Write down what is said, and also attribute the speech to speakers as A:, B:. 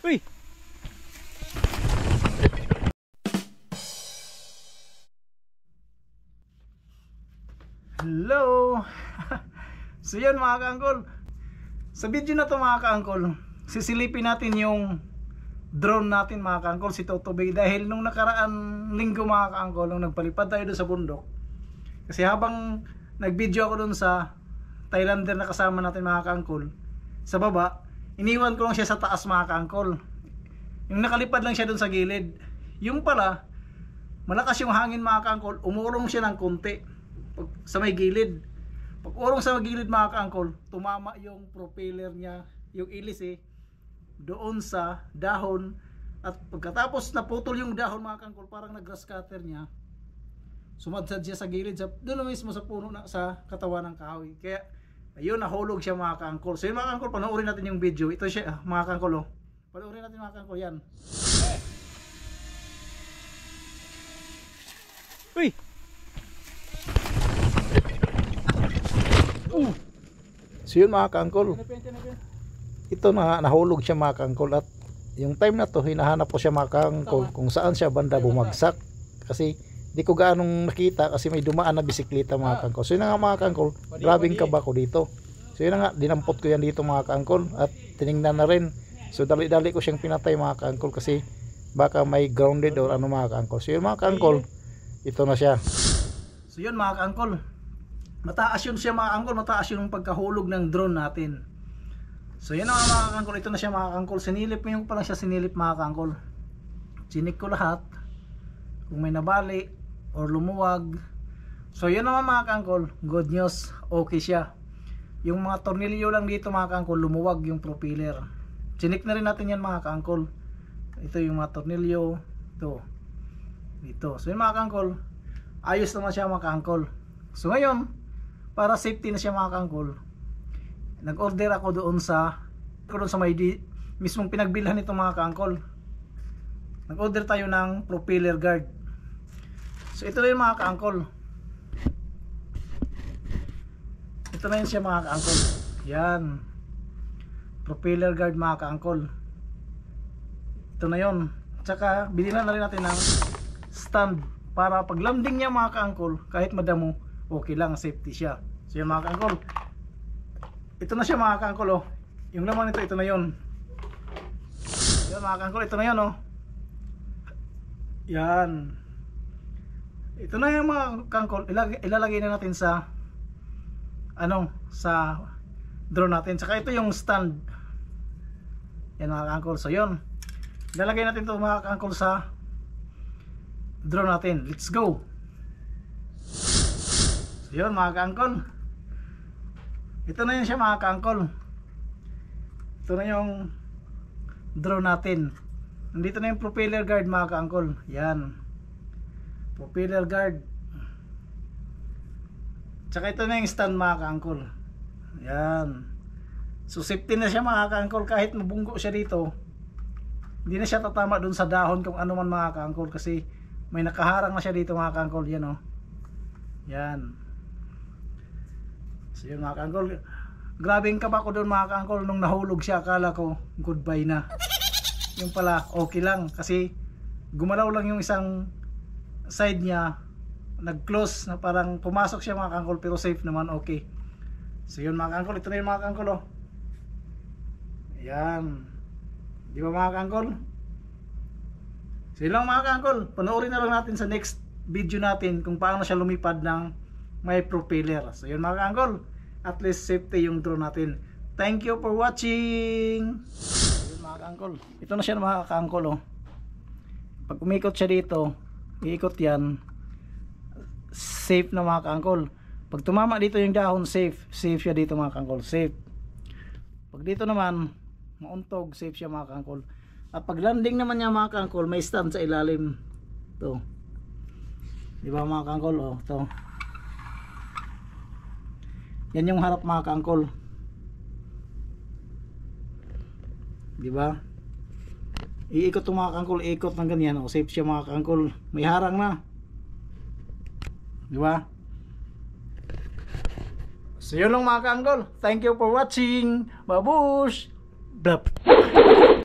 A: Uy! Hello! So yun mga ka-angkol, sa video na to mga ka-angkol, sisilipin natin yung drone natin mga ka-angkol, si Toto Bay. Dahil nung nakaraan linggo mga ka-angkol, nung nagpalipad tayo doon sa bundok, kasi habang nag-video ako doon sa Thailander na kasama natin mga ka-angkol, sa baba, iniwan ko lang siya sa taas mga ka-angkol. Yung nakalipad lang siya doon sa gilid. Yung pala, malakas yung hangin mga ka-angkol, umurong siya ng konti sa may gilid. Pag urong sa may gilid mga ka-angkol, tumama yung propeller niya, yung ilis doon sa dahon. At pagkatapos naputol yung dahon mga ka-angkol, parang nag-grass cutter niya, sumadsad siya sa gilid, doon mismo sa puno sa katawan ng kahoy. Kaya ayun, nahulog siya mga ka-angkol. So yun mga ka-angkol, panoorin natin yung video. Ito siya mga ka-angkol, panoorin natin mga ka-angkol. Yan. Uy! So yun mga ka-angkol, ito na nahulog siya mga ka-angkol. At yung time na to, hinahanap ko siya mga ka-angkol kung saan siya banda bumagsak, kasi di ko gaanong nakita kasi may dumaan na bisikleta mga ka-angkol. So yun na nga mga ka-angkol, grabing kaba ko dito. So yun na nga, dinampot ko yan dito mga ka-angkol at tiningnan na rin. So dali-dali ko siyang pinatay mga ka-angkol kasi baka may grounded or ano mga ka-angkol. So yun mga ka-angkol, ito na siya. So yun mga ka-angkol, mataas yun siya mga ka-angkol, mataas yung pagkahulog ng drone natin. So yun na mga ka-angkol, ito na siya mga ka-angkol. Sinilip mo yung palang siya sinilip mga ka-angkol. Chinik ko lahat kung may nabali or lumuwag. So yun naman mga ka-angkol, good news, okay siya. Yung mga tornilyo lang dito mga ka-angkol, lumuwag yung propeller. Chinik na rin natin yan mga ka-angkol. Ito yung mga tornilyo, ito dito. So yun mga ka-angkol, ayos naman siya mga ka-angkol. So ngayon, para safety na siya mga ka-angkol, nag-order ako doon sa may mismong pinagbilhan nito mga ka-angkol. Nag-order tayo ng propeller guard. So ito na yung mga ka-angkol. Ito na yun siya mga ka-angkol. Yan, propeller guard mga ka-angkol. Ito na yun. Tsaka binila na rin natin ng stand para pag landing niya mga ka-angkol, kahit madamo, okay lang, safety siya. So yun mga ka-angkol, ito na siya mga ka-angkol. Yung laman nito, ito na yun. Yan mga ka-angkol, ito na yun yan. Ito na yung mga ka-angkol, ilalagay na natin sa sa drone natin. Saka ito yung stand. Yan mga ka-angkol. So yun, ilalagay natin ito mga ka-angkol sa drone natin. Let's go. So yun mga ka-angkol, ito na yun siya mga ka-angkol. Ito na yung drone natin. Nandito na yung propeller guard mga ka-angkol. Yan, propeller guard. Tsaka ito na yung stand mga ka-angkol. Yan. So safety na siya mga ka-angkol, kahit mabunggo siya dito, hindi na siya tatama dun sa dahon kung ano man mga ka-angkol, kasi may nakaharang na siya dito mga ka-angkol. Yan yan. So yun mga ka-angkol, grabing kaba ko doon mga ka-angkol nung nahulog siya. Akala ko goodbye na. Yung pala okay lang, kasi gumalaw lang yung isang side niya, nag-close na parang pumasok siya mga ka-angkol, pero safe naman, okay. So yun mga ka-angkol, ito na yung mga ka-angkol. Ayan, di ba mga ka-angkol? So yun lang mga ka-angkol, panoorin na lang natin sa next video natin kung paano siya lumipad ng may propeller. So yun mga ka-angkol, at least safety yung drone natin. Thank you for watching. So yun mga ka-angkol, ito na siya mga ka-angkol. Pag umikot siya dito, iikot yan, safe na mga ka-angkol. Pag tumama dito yung dahon, safe siya dito mga ka-angkol, safe. Pag dito naman mauntog, safe siya mga ka-angkol. At pag landing naman niya mga ka-angkol, may stand sa ilalim. Ito, di ba mga ka-angkol? Ito, yan yung harap mga ka-angkol, di ba? Iikot itong mga ka-angkol, iikot ng ganyan, safe siya mga ka-angkol. May harang na, di ba? So yun lang mga ka-angkol, thank you for watching. Babush! Blap!